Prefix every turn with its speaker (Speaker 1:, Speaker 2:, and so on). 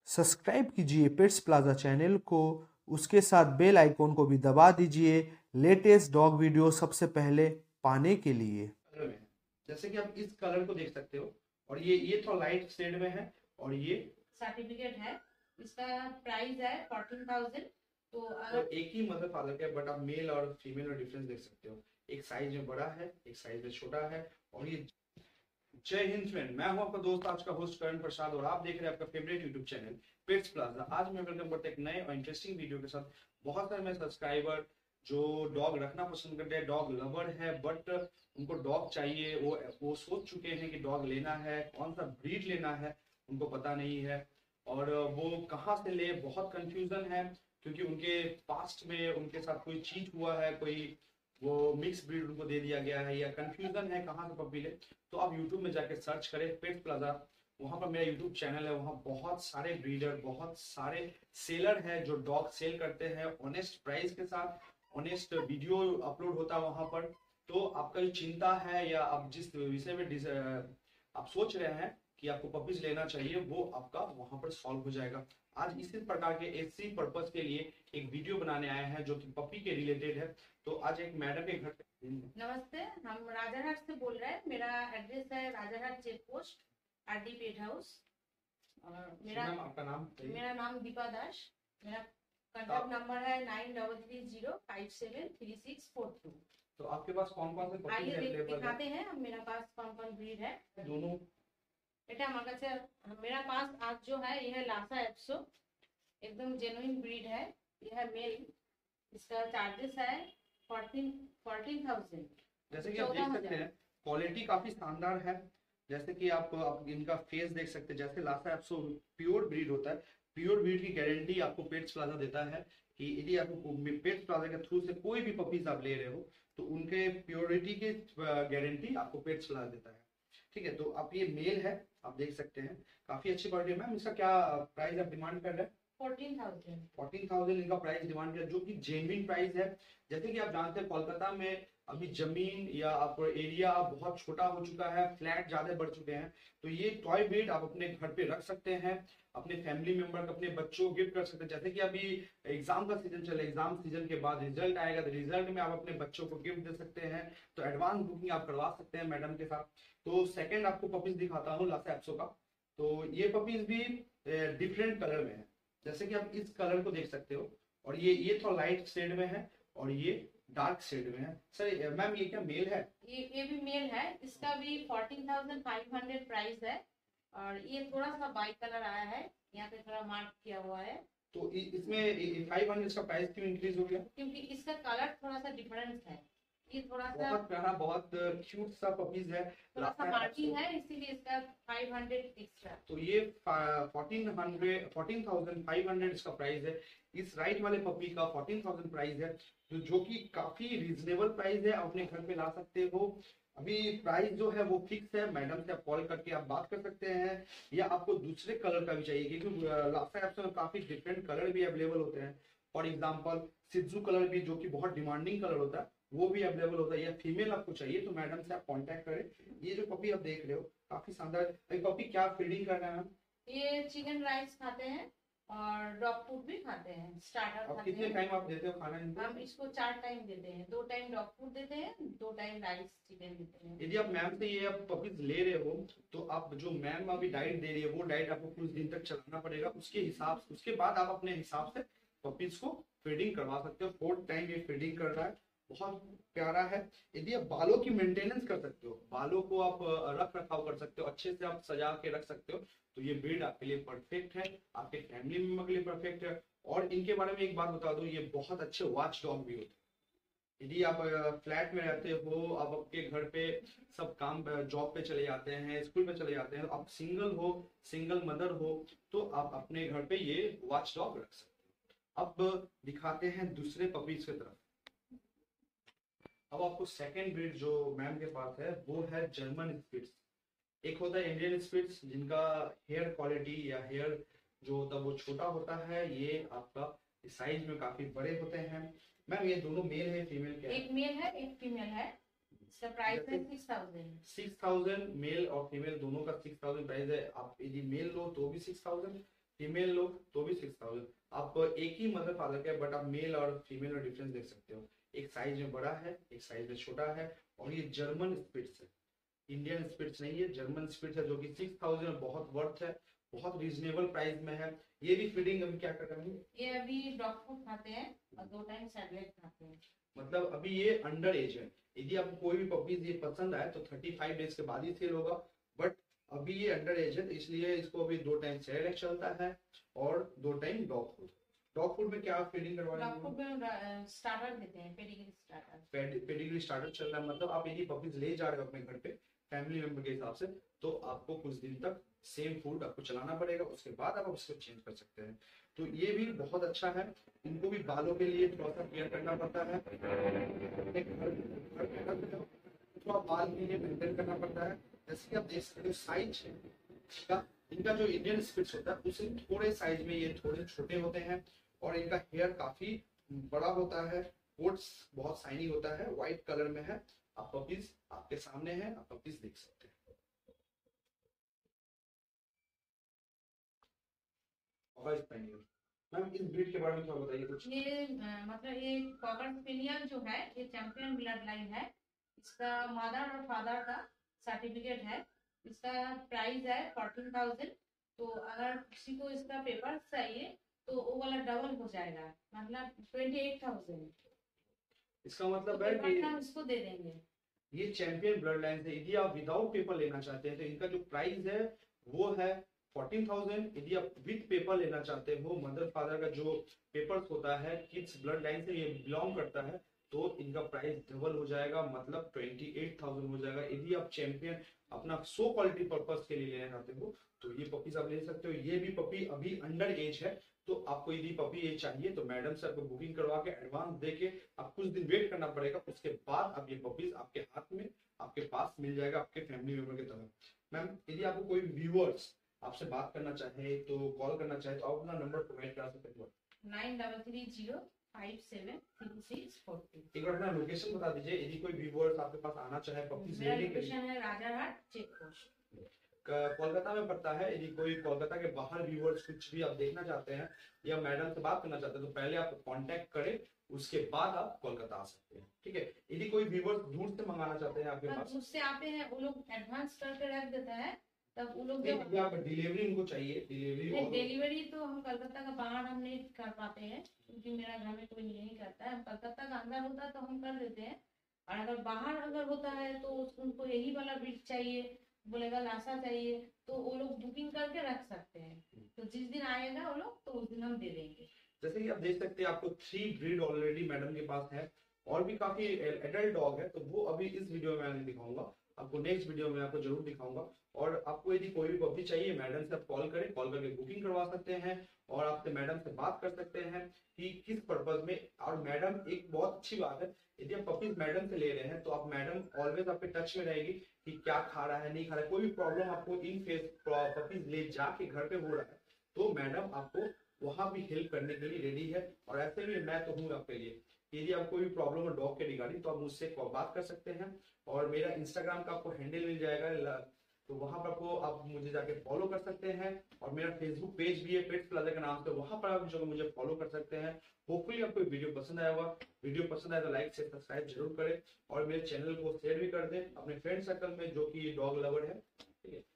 Speaker 1: Subscribe कीजिए pets plaza channel को, उसके साथ बेल आइकॉन को भी दबा दीजिए लेटेस्ट डॉग वीडियो सबसे पहले पाने के लिए।
Speaker 2: कलर में है, जैसे कि आप इस कलर को देख सकते हो, और ये थोड़ा लाइट शेड में है, और ये
Speaker 3: सर्टिफिकेट है। इसका प्राइस है 14,000।
Speaker 2: तो एक ही मदर फादर का, बट आप मेल और फीमेल में डिफरेंस देख सकते हो। एक साइज में बड़ा है, एक साइज में छोटा है। और ये जय हिंद फ्रेंड, मैं हूं आपका दोस्त आज का होस्ट करण प्रसाद, और आप देख रहे हैं आपका favourite YouTube channel pets plaza. आज मैं वेलकम करता एक नए और इंटरेस्टिंग वीडियो के साथ। बहुत सारे मेरे सब्सक्राइबर जो डॉग रखना पसंद करते हैं, डॉग लवर है, बट उनको डॉग चाहिए, वो सोच चुके हैं कि डॉग लेना है, कौन सा ब्रीड लेना है उनको पता नहीं है, और वो कहाँ से ले, बहुत कंफ्यूजन है, क्योंकि उनके पास्ट में उनके साथ कोई चीज हुआ है, कोई वो मिक्स ब्रीड उनको दे दिया गया है, या कंफ्यूजन है कहाँ से पपी ले। तो आप यूट्यूब में जाके सर्च करें पेट्स प्लाजा, वहां पर मेरा यूट्यूब चैनल है, वहां बहुत सारे ब्रीडर, बहुत सारे सेलर हैं जो डॉग सेल करते हैं ऑनेस्ट प्राइस के साथ। ऑनेस्ट वीडियो अपलोड होता है वहां पर। तो आपका जो चिंता है, या आप जिस विषय में आप सोच रहे हैं कि आपको पपीज लेना चाहिए, वो आपका वहां पर सॉल्व हो जाएगा। आज इसी प्रकार के इसी पर्पस के लिए एक वीडियो बनाने आए हैं जो कि पपी के रिलेटेड है। तो आज एक मैडम के घर पे।
Speaker 3: नमस्ते, हम राजारहाट से बोल रहे हैं। मेरा एड्रेस है Rajarhat check post, RD pet house. और मेरा नाम दीपा दास। मेरा कॉन्टैक्ट नंबर है 9330573642।
Speaker 2: तो आपके पास कौन कौन से पपीज
Speaker 3: आइए दिखाते हैं हम मेरा पास कौन कौन ब्रीड है।
Speaker 2: दोनों
Speaker 3: बेटा मेरा पास आज जो है यह है लासा एप्सो, एकदम जेन्युइन ब्रीड है। यह है मेल। इसका चार्जेस है 14,000।
Speaker 2: जैसे कि आप देख सकते हैं क्वालिटी काफी शानदार है। जैसे कि आप इनका फेस देख सकते हैं, जैसे लासा एप्सो प्योर ब्रीड होता है। प्योर ब्रीड की गारंटी आपको पेट्स प्लाजा देता है कि यदि आपको पेट्स प्लाजा के थ्रू से कोई भी पपीज आप ले रहे हो, तो उनके प्योरिटी की गारंटी आपको पेट्स प्लाजा देता है। ठीक है, तो आप ये मेल है, आप देख सकते हैं काफी अच्छी क्वालिटी। मैम इसका क्या प्राइस आप डिमांड कर रहे हैं?
Speaker 3: 14,000
Speaker 2: इनका प्राइस डिमांड किया, जो कि जेन्युइन प्राइस है। जैसे कि आप जानते हैं कोलकाता में अभी जमीन या आप एरिया बहुत छोटा हो चुका है, फ्लैट ज्यादा बढ़ चुके हैं। तो ये टॉय ब्रीड आप अपने घर पे रख सकते हैं, अपने फैमिली मेंबर, अपने बच्चों को गिफ्ट कर सकते हैं। जैसे कि अभी एग्जाम का सीजन चले, एग्जाम सीजन के बाद रिजल्ट आएगा, तो रिजल्ट में आप अपने बच्चों को गिफ्ट दे सकते हैं। तो एडवांस बुकिंग आप करवा सकते हैं मैडम के साथ। तो सेकंड आपको पपीज दिखाता हूँ लासा एप्सो का। तो ये पपीज भी डिफरेंट कलर में है, जैसे कि आप इस कलर को देख सकते हो, और ये थोड़ा लाइट शेड में है, और ये डार्क शेड में है। सर मैम ये क्या मेल है?
Speaker 3: ये भी मेल है। इसका भी 14,500 प्राइस है। और ये थोड़ा सा वाइट कलर आया है, यहाँ पे थोड़ा मार्क किया हुआ है।
Speaker 2: तो इसमें 500 का प्राइस क्यों इंक्रीज हो गया?
Speaker 3: क्योंकि इसका कलर थोड़ा सा डिफरेंस है। ये थोड़ा सा
Speaker 2: बहुत प्यारा, बहुत क्यूट सा पपीज है,
Speaker 3: थोड़ा सा मार्की है, इसीलिए इसका 500 एक्स्ट्रा।
Speaker 2: तो ये 14,500 इसका प्राइस है। इस राइट वाले पपी का 14,000 प्राइस है, जो कि काफी रीजनेबल प्राइस है, अपने घर पे ला सकते हो। अभी प्राइस जो है वो फिक्स है, मैडम से आप कॉल करके आप बात कर सकते हैं, या आपको दूसरे कलर का भी चाहिए, क्योंकि लासा एप्स में काफी डिफरेंट कलर भी अवेलेबल होते हैं। फॉर एग्जाम्पल सिज्जू कलर भी, जो कि बहुत डिमांडिंग कलर होता है, वो भी अवेलेबल होता है। या फीमेल आपको चाहिए तो मैडम से आप कांटेक्ट करें। ये जो पपी आप देख रहे हो काफी शानदार। पपी क्या फीडिंग कर रहे हैं?
Speaker 3: ये चिकन राइस खाते हैं और डॉग फूड भी खाते हैं, स्टार्टर खाते
Speaker 2: कितने टाइम आप देते हो खाना इनको?
Speaker 3: हम इसको 4 टाइम देते हैं। 2 टाइम डॉग फूड देते हैं, 2 टाइम राइस चिकन देते हैं।
Speaker 2: यदि आप मैम से ये आप पपीज ले रहे हो, तो आप जो मैम अभी डाइट दे रही है, वो डाइट आपको कुछ दिन तक चलाना पड़ेगा। उसके बाद आप अपने हिसाब से पपीज को फीडिंग करवा सकते हो। 4th टाइम ये फीडिंग कर रहा है, बहुत प्यारा है। यदि आप बालों की मेंटेनेंस कर सकते हो, बालों को आप रख रखाव कर सकते हो, अच्छे से आप सजा के रख सकते हो, तो ये ब्रीड आपके लिए परफेक्ट है, आपके फैमिली मेंबर के लिए परफेक्ट है। और इनके बारे में एक बात बता दूं, ये बहुत अच्छे वॉच डॉग भी होते हैं। यदि आप फ्लैट में रहते हो, आप आपके घर पे सब काम, जॉब पे चले जाते हैं, स्कूल पे चले जाते हैं, आप सिंगल हो, सिंगल मदर हो, तो आप अपने घर पे ये वॉच डॉग रख सकते हो। अब दिखाते हैं दूसरे पपीज की तरफ। अब आपको सेकंड ब्रीड जो मैम के पास है वो है जर्मन स्पिट्स। एक होता है इंडियन स्पिट्स, जिनका हेयर क्वालिटी या हेयर जो होता है वो छोटा होता है। ये आपका साइज में काफी बड़े होते हैं। मैम ये दोनों मेल है, फीमेल क्या है?
Speaker 3: एक मेल है, एक फीमेल है। इसका प्राइस है 6,000।
Speaker 2: 6,000 मेल और फीमेल दोनों का 6,000 प्राइस है। आप यदि मेल लो तो भी 6,000, फीमेल लोग तो भी 6000। आप एक ही मदर फादर के, बट आप मेल और फीमेल में डिफरेंस देख सकते हो। एक साइज में बड़ा है, एक साइज में छोटा है, और ये जर्मन स्पिट्स है, इंडियन स्पिट्स नहीं है, जर्मन स्पिट्स है, जो कि 6000 में बहुत वर्थ है, बहुत रीजनेबल प्राइस में है। ये भी फीडिंग अभी क्या कर रहे हैं,
Speaker 3: ये अभी डॉग फूड खाते हैं और 2 टाइम सैलेड खाते हैं।
Speaker 2: मतलब अभी ये अंडर एज है। यदि आपको कोई भी पपीज ये पसंद आए तो 35 डेज के बाद ही सेल होगा, बट अभी ये अंडर एज है, तो इसलिए इसको अभी 2 टाइम सैलेड चलता है और 2 time dog food. Dog food में क्या आप फीडिंग करवा रहे हैं?
Speaker 3: डॉग फूड में स्टार्टर देते हैं,
Speaker 2: पेडिग्री स्टार्टर चल रहा है। मतलब आप यदि पपीज ले जा रहे हो अपने घर पे फैमिली मेंबर के हिसाब से, तो आपको कुछ दिन तक सेम फूड आपको चलाना पड़ेगा, उसके बाद आप उसको चेंज कर सकते हैं। तो ये भी बहुत अच्छा है। इनको भी बालों के लिए थोड़ा सा केयर करना पड़ता है, थोड़ा बाल के लिए मेंटेन करना पड़ता है। जैसे कि आप देख सकते हो साइज का, इनका जो इंडियन स्पिट्स होता है उससे थोड़े साइज में ये थोड़े छोटे होते हैं, और इनका हेयर काफी बड़ा होता है, कोट्स बहुत शाइनी होता है, व्हाइट कलर में है। आप पपीज आपके सामने है, आप पपीज देख सकते हैं। मैम इस ब्रीड के बारे में थोड़ा बताइए कुछ।
Speaker 3: ये मतलब ये कॉकर स्पेनियल जो है ये चैंपियन ब्लड लाइन है। इसका मदर और फादर का सर्टिफिकेट है। इसका प्राइस है 14,000। तो अगर किसी को इसका पेपर चाहिए तो वो वाला डबल हो जाएगा, मतलब 28,000।
Speaker 2: इसका मतलब
Speaker 3: तो
Speaker 2: है कि
Speaker 3: हम इसको दे देंगे।
Speaker 2: ये चैंपियन ब्लड लाइन से यदि आप विदाउट पेपर लेना चाहते हैं तो इनका जो प्राइस है वो है 14,000। यदि आप विद पेपर लेना चाहते हो, मदर फादर का जो पेपर्स होता है किड्स ब्लड लाइन से ये बिलोंग करता है, तो इनका प्राइस डबल हो जाएगा, मतलब 28,000 हो जाएगा। यदि आप चैंपियन अपना सो क्वालिटी पर्पस के लिए लेना चाहते हो तो ये पपीज आप ले सकते हो। ये भी पपी अभी अंडर एज है, तो आपको यदि पपी ये चाहिए तो मैडम से आपको बुकिंग करवा के एडवांस देके आप कुछ दिन वेट करना पड़ेगा, उसके बाद अब ये पपीज आपके हाथ में आपके पास मिल जाएगा, आपके फैमिली मेंबर की तरह। मैम यदि आपको कोई व्यूअर्स आपसे बात करना चाहे तो कॉल करना चाहे तो आप अपना नंबर प्रोवाइड करा सकते हो।
Speaker 3: 9330573642।
Speaker 2: एक बार अपना लोकेशन बता दीजिए, यदि कोई व्यूअर्स आपके पास आना चाहे पपीज
Speaker 3: मेरा
Speaker 2: लेने के लिए।
Speaker 3: लोकेशन है राजारहाट चेक पोस्ट,
Speaker 2: कोलकाता में पड़ता है। यदि कोई कोलकाता के बाहर व्यूअर्स कुछ भी आप देखना चाहते हैं या मैडम से बात करना चाहते हैं तो पहले आप कांटेक्ट करें, उसके बाद आप कोलकाता आ सकते हैं, ठीक है। यदि कोई व्यूअर्स दूर से मंगाना चाहते हैं आपके पास,
Speaker 3: दूर से आते हैं वो लोग एडवांस करके रख देते हैं, तब वो लोग
Speaker 2: आप डिलीवरी उनको चाहिए,
Speaker 3: डिलीवरी तो हम कलकत्ता का बाहर हम नहीं कर पाते हैं, क्योंकि मेरा घर में कोई नहीं करता है। कलकत्ता का अंदर होता है तो हम कर देते हैं, और अगर बाहर अगर होता है तो उनको यही वाला ब्रीड चाहिए, बोलेगा लासा चाहिए, तो वो लोग बुकिंग करके रख सकते हैं। तो जिस दिन आएगा वो लोग तो उस दिन हम दे देंगे।
Speaker 2: जैसे कि आप देख सकते हैं आपको 3 ब्रीड ऑलरेडी मैडम के पास है, और भी काफी एडल्ट डॉग है, तो वो अभी इस वीडियो में मैं दिखाऊंगा आपको, नेक्स्ट वीडियो में आपको जरूर दिखाऊंगा। और आपको यदि कोई भी पपी चाहिए मैडम से आप कॉल करें, कॉल करके बुकिंग करवा सकते हैं, और आपसे मैडम से बात कर सकते हैं कि किस पर्पज में। और मैडम एक बहुत अच्छी बात है, यदि आप पपीज मैडम से ले रहे हैं तो आप मैडम ऑलवेज आपके टच में रहेगी कि क्या खा रहा है नहीं खा रहा है। कोई भी प्रॉब्लम आपको इन फेस पपीज ले जाके घर पे हो रहा है तो मैडम आपको वहां भी हेल्प करने के लिए रेडी है। और ऐसे भी मैं तो हूँ आपके लिए, यदि आपको कोई भी प्रॉब्लम है डॉग के रिगार्डिंग तो आप मुझसे बात कर सकते हैं। और मेरा इंस्टाग्राम का आपको हैंडल मिल जाएगा, तो वहां पर आपको आप मुझे जाके फॉलो कर सकते हैं। और मेरा फेसबुक पेज भी है पेट्स प्लाजा के नाम से, वहां पर आप जो मुझे फॉलो कर सकते हैं। होपफुली आपको वीडियो पसंद आया होगा, वीडियो पसंद आए तो लाइक शेयर सब्सक्राइब जरूर करें, और मेरे चैनल को शेयर भी कर दें अपने फ्रेंड सर्कल में जो कि डॉग लवर है, ठीक है।